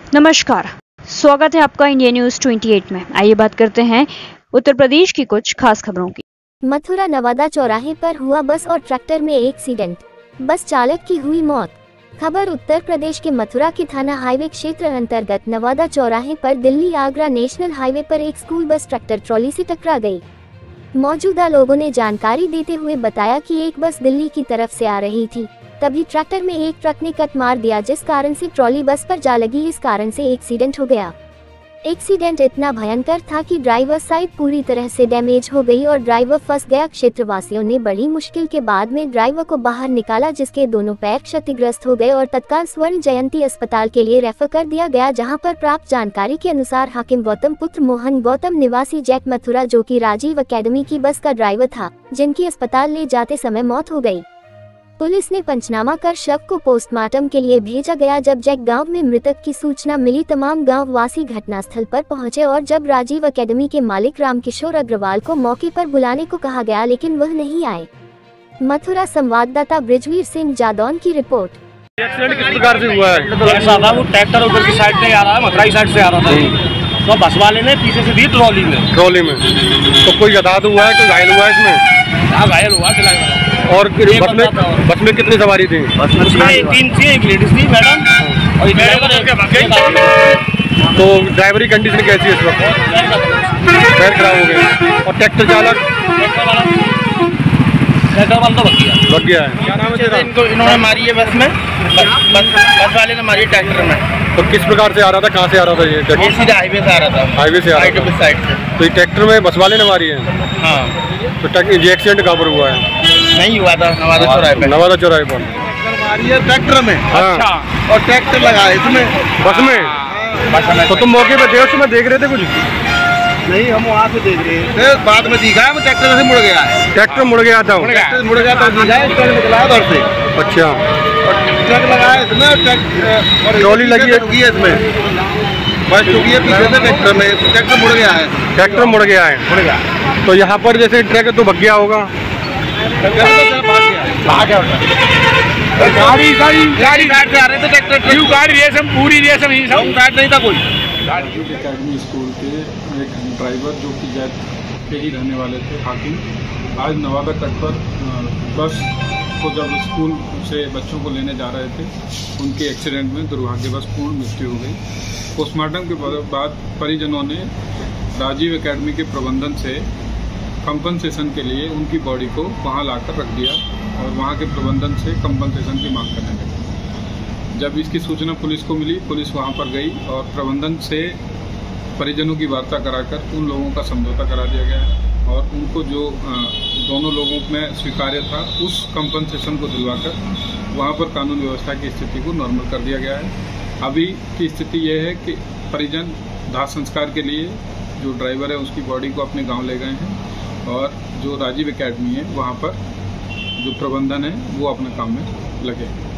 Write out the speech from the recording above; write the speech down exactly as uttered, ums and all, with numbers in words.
नमस्कार, स्वागत है आपका इंडिया न्यूज अट्ठाईस में। आइए बात करते हैं उत्तर प्रदेश की कुछ खास खबरों की। मथुरा नवादा चौराहे पर हुआ बस और ट्रैक्टर में एक्सीडेंट, बस चालक की हुई मौत। खबर उत्तर प्रदेश के मथुरा के थाना हाईवे क्षेत्र अंतर्गत नवादा चौराहे पर दिल्ली आगरा नेशनल हाईवे पर एक स्कूल बस ट्रैक्टर ट्रॉली से टकरा गई। मौजूदा लोगों ने जानकारी देते हुए बताया कि एक बस दिल्ली की तरफ से आ रही थी, तभी ट्रैक्टर में एक ट्रक ने कट मार दिया, जिस कारण से ट्रॉली बस पर जा लगी। इस कारण से एक्सीडेंट हो गया। एक्सीडेंट इतना भयंकर था कि ड्राइवर साइड पूरी तरह से डैमेज हो गई और ड्राइवर फंस गया। क्षेत्रवासियों ने बड़ी मुश्किल के बाद में ड्राइवर को बाहर निकाला, जिसके दोनों पैर क्षतिग्रस्त हो गए और तत्काल स्वर्ण जयंती अस्पताल के लिए रेफर कर दिया गया, जहां पर प्राप्त जानकारी के अनुसार हाकिम गौतम पुत्र मोहन गौतम निवासी जैक मथुरा, जो कि राजीव एकेडमी की बस का ड्राइवर था, जिनकी अस्पताल ले जाते समय मौत हो गई। पुलिस ने पंचनामा कर शव को पोस्टमार्टम के लिए भेजा गया। जब जैक गांव में मृतक की सूचना मिली, तमाम गांव वासी घटनास्थल पर पहुंचे और जब राजीव एकेडमी के मालिक रामकिशोर अग्रवाल को मौके पर बुलाने को कहा गया, लेकिन वह नहीं आए। मथुरा संवाददाता ब्रिजवीर सिंह जादौन की रिपोर्ट। एक्सीडेंट किस प्रकार से हुआ है? ऐसा था, वो ट्रैक्टर उधर की साइड से आ रहा है, मथुरा की साइड से आ रहा था, तो बस वाले ने पीछे से दी ट्रॉली में ट्रॉली में तो कोई हताहत हुआ है, कोई घायल हुआ है इसमें? हाँ, घायल हुआ है। और बस में बस में कितनी सवारी थी? बस में तीन थी, एक लेडीज थी मैडम, और तो ड्राइवरी कंडीशन कैसी है इस वक्त? पैर खराब हो गए। और ट्रैक्टर चालक ट्रैक्टर वाला तो बच गया बच गया है। क्या नाम है तेरा? इनको इन्होंने मारी है बस में, बस बस वाले ने मारी ट्रैक्टर में। तो किस प्रकार से आ रहा था, कहाँ से आ रहा था ये ट्रैक्टर? सीधा हाईवे से आ रहा था। हाईवे से आ रहा था साइड से। तो ये ट्रैक्टर में बस वाले ने मारी है? हाँ। तो ये एक्सीडेंट कहाँ पर हुआ है? नहीं हुआ था, नवादा चौराहे पे। नवादा चौराहे पर मारी है ट्रैक्टर में। अच्छा। और ट्रैक्टर लगा है इसमें बस में। तो तुम मौके पे थे उस समय, देख रहे थे कुछ? नहीं, हम वहाँ से देख रहे थे, बाद में दिखा है ट्रैक्टर से मुड़ गया है। ट्रैक्टर मुड़ गया था, ट्रैक्टर मुड़ गया था, ट्रक निकला उधर से। अच्छा। और ट्रक लगा है इसमें, ट्रॉली लगी है इसमें, बस चुकी है पीछे से ट्रैक्टर में, ट्रैक्टर मुड़ गया है। ट्रैक्टर मुड़ गया है मुड़ गया तो यहाँ पर जैसे ट्रक तो भग गया होगा। गाड़ी गाड़ी गाड़ी साइड से आ रहे थे, ट्रैक्टर गाड़ी रेसम पूरी रेसम ही सब साइड नहीं था कोई। राजीव एकेडमी स्कूल के एक ड्राइवर जो कि जैक के ही रहने वाले थे, हाकिम, आज नवादा तट पर बस को जब स्कूल से बच्चों को लेने जा रहे थे, उनके एक्सीडेंट में दुर्भाग्यवश पूर्ण मृत्यु हो गई। पोस्टमार्टम के बाद परिजनों ने राजीव एकेडमी के प्रबंधन से कंपनसेशन के लिए उनकी बॉडी को वहां लाकर रख दिया और वहां के प्रबंधन से कंपनसेशन की मांग करने लगे। जब इसकी सूचना पुलिस को मिली, पुलिस वहां पर गई और प्रबंधन से परिजनों की वार्ता कराकर उन लोगों का समझौता करा दिया गया है और उनको जो दोनों लोगों में स्वीकार्य था उस कंपनसेशन को दिलवाकर वहां पर कानून व्यवस्था की स्थिति को नॉर्मल कर दिया गया है। अभी की स्थिति यह है कि परिजन दाह संस्कार के लिए जो ड्राइवर है उसकी बॉडी को अपने गांव ले गए हैं और जो राजीव एकेडमी है वहां पर जो प्रबंधन है वो अपने काम में लगे।